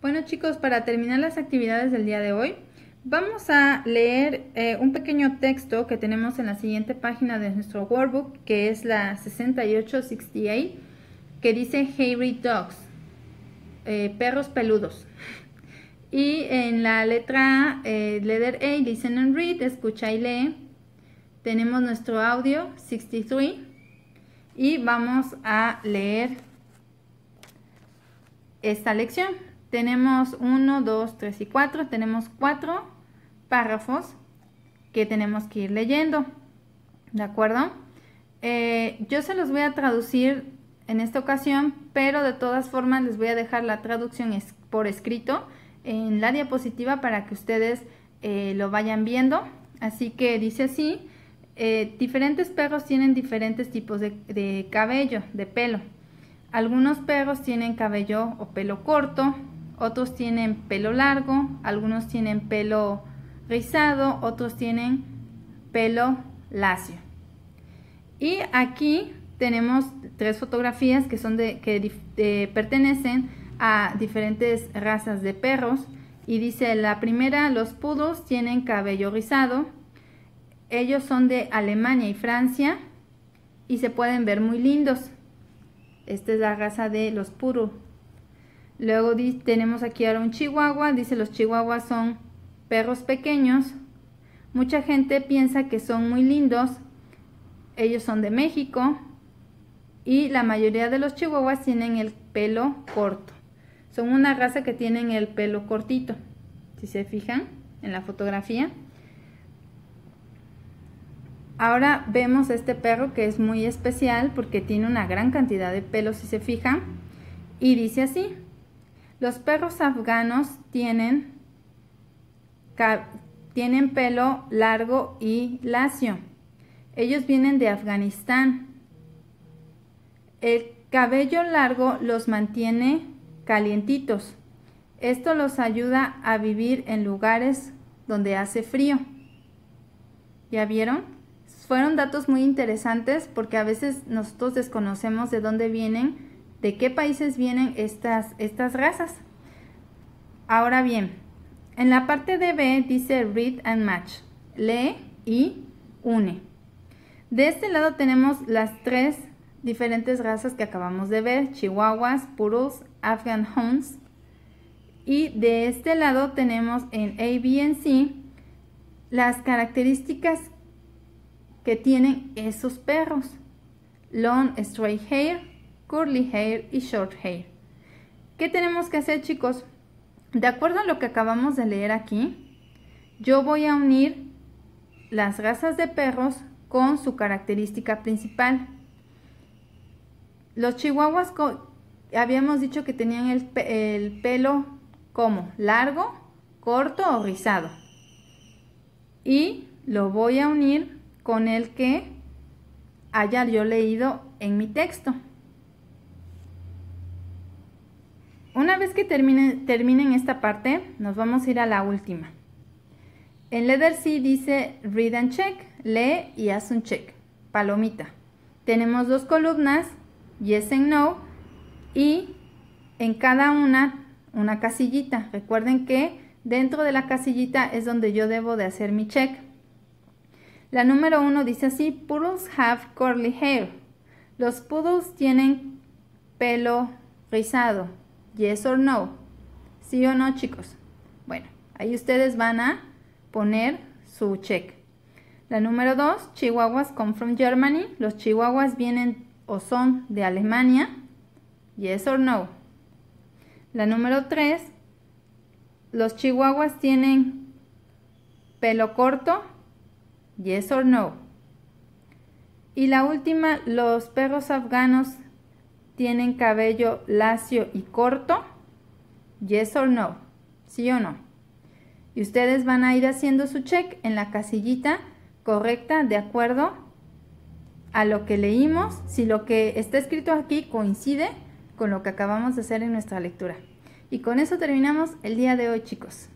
Bueno chicos, para terminar las actividades del día de hoy, vamos a leer un pequeño texto que tenemos en la siguiente página de nuestro workbook, que es la 6868, que dice Hairy Dogs, perros peludos. Y en la letra A, letter A, listen and read, escucha y lee. Tenemos nuestro audio 63 y vamos a leer esta lección. Tenemos 1, 2, 3 y 4. Tenemos 4 párrafos que tenemos que ir leyendo. ¿De acuerdo? Yo se los voy a traducir en esta ocasión, pero de todas formas les voy a dejar la traducción por escrito en la diapositiva para que ustedes lo vayan viendo. Así que dice así: diferentes perros tienen diferentes tipos de cabello, de pelo. Algunos perros tienen cabello o pelo corto, otros tienen pelo largo, algunos tienen pelo rizado, otros tienen pelo lacio. Y aquí tenemos 3 fotografías que son pertenecen a diferentes razas de perros. Y dice la primera: los poodles tienen cabello rizado. Ellos son de Alemania y Francia y se pueden ver muy lindos. Esta es la raza de los poodle. Luego tenemos aquí ahora un chihuahua. Dice: los chihuahuas son perros pequeños. Mucha gente piensa que son muy lindos. Ellos son de México. Y la mayoría de los chihuahuas tienen el pelo corto. Son una raza que tienen el pelo cortito. Si se fijan en la fotografía. Ahora vemos este perro que es muy especial porque tiene una gran cantidad de pelo, si se fijan. Y dice así: los perros afganos tienen pelo largo y lacio. Ellos vienen de Afganistán. El cabello largo los mantiene calientitos. Esto los ayuda a vivir en lugares donde hace frío. ¿Ya vieron? Fueron datos muy interesantes porque a veces nosotros desconocemos de dónde vienen, de qué países vienen estas razas. Ahora bien, en la parte de B dice Read and Match, lee y une. De este lado tenemos las 3 diferentes razas que acabamos de ver: chihuahuas, poodles, Afghan Hounds. Y de este lado tenemos en A, B y C las características que tienen esos perros: long straight hair, curly hair y short hair. ¿Qué tenemos que hacer, chicos? De acuerdo a lo que acabamos de leer aquí, yo voy a unir las razas de perros con su característica principal. Los chihuahuas habíamos dicho que tenían el pelo como largo, corto o rizado. Y lo voy a unir con el que haya yo leído en mi texto. Una vez que terminen esta parte, nos vamos a ir a la última. En letter C dice Read and Check, lee y haz un check, palomita. Tenemos 2 columnas, Yes and No, y en cada una casillita. Recuerden que dentro de la casillita es donde yo debo de hacer mi check. La número 1 dice así: Poodles have curly hair. Los poodles tienen pelo rizado. Yes or no. ¿Sí o no, chicos? Bueno, ahí ustedes van a poner su check. La número 2, chihuahuas come from Germany. Los chihuahuas vienen o son de Alemania. Yes or no. La número 3, los chihuahuas tienen pelo corto. Yes or no. Y la última, los perros afganos tienen cabello lacio y corto. Yes or no. ¿Sí o no? Y ustedes van a ir haciendo su check en la casillita correcta de acuerdo a lo que leímos, si lo que está escrito aquí coincide con lo que acabamos de hacer en nuestra lectura. Y con eso terminamos el día de hoy, chicos.